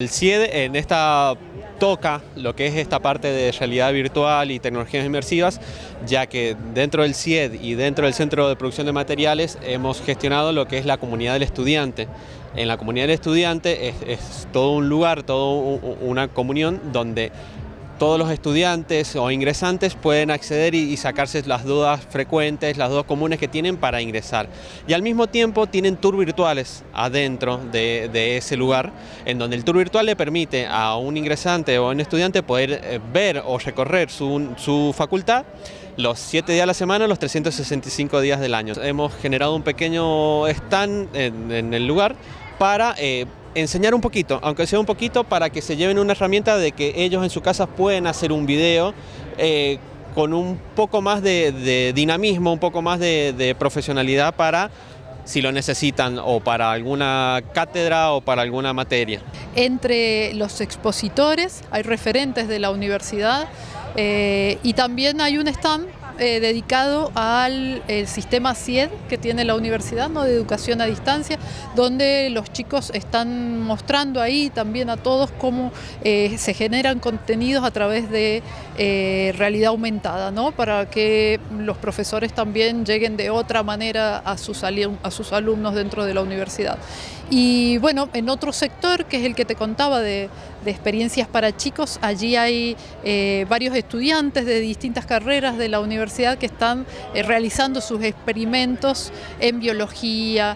El CIED en esta toca lo que es esta parte de realidad virtual y tecnologías inmersivas, ya que dentro del CIED y dentro del Centro de Producción de Materiales hemos gestionado lo que es la comunidad del estudiante. En la comunidad del estudiante es todo un lugar, toda una comunión donde todos los estudiantes o ingresantes pueden acceder y sacarse las dudas frecuentes, las dudas comunes que tienen para ingresar. Y al mismo tiempo tienen tours virtuales adentro de ese lugar, en donde el tour virtual le permite a un ingresante o a un estudiante poder ver o recorrer su facultad los 7 días a la semana, los 365 días del año. Hemos generado un pequeño stand en el lugar para enseñar un poquito, aunque sea un poquito, para que se lleven una herramienta de que ellos en su casa pueden hacer un video con un poco más de dinamismo, un poco más de profesionalidad para, si lo necesitan, o para alguna cátedra o para alguna materia. Entre los expositores hay referentes de la universidad y también hay un stand dedicado al sistema CIED que tiene la universidad, ¿no?, de educación a distancia, donde los chicos están mostrando ahí también a todos cómo se generan contenidos a través de realidad aumentada, ¿no?, para que los profesores también lleguen de otra manera a sus alumnos dentro de la universidad. Y bueno, en otro sector, que es el que te contaba de experiencias para chicos, allí hay varios estudiantes de distintas carreras de la universidad que están realizando sus experimentos en biología,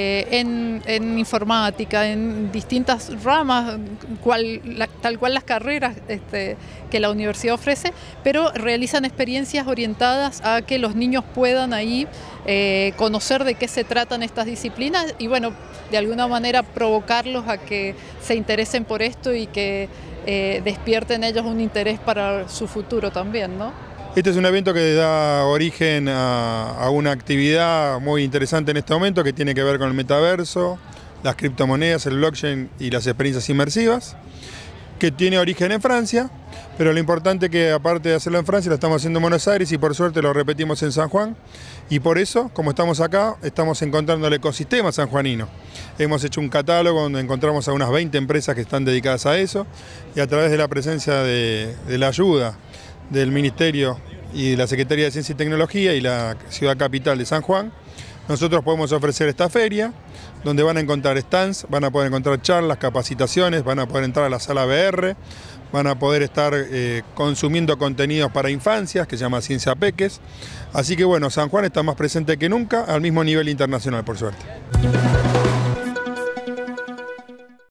en informática, en distintas ramas, tal cual las carreras que la universidad ofrece, pero realizan experiencias orientadas a que los niños puedan ahí conocer de qué se tratan estas disciplinas y bueno, de alguna manera provocarlos a que se interesen por esto y que despierten ellos un interés para su futuro también, ¿no? Este es un evento que da origen a una actividad muy interesante en este momento que tiene que ver con el metaverso, las criptomonedas, el blockchain y las experiencias inmersivas, que tiene origen en Francia, pero lo importante es que aparte de hacerlo en Francia lo estamos haciendo en Buenos Aires y por suerte lo repetimos en San Juan, y por eso, como estamos acá, estamos encontrando el ecosistema sanjuanino. Hemos hecho un catálogo donde encontramos a unas 20 empresas que están dedicadas a eso, y a través de la presencia de la ayuda del Ministerio y de la Secretaría de Ciencia y Tecnología y la ciudad capital de San Juan, nosotros podemos ofrecer esta feria, donde van a encontrar stands, van a poder encontrar charlas, capacitaciones, van a poder entrar a la sala VR, van a poder estar consumiendo contenidos para infancias, que se llama Ciencia Peques. Así que bueno, San Juan está más presente que nunca, al mismo nivel internacional, por suerte.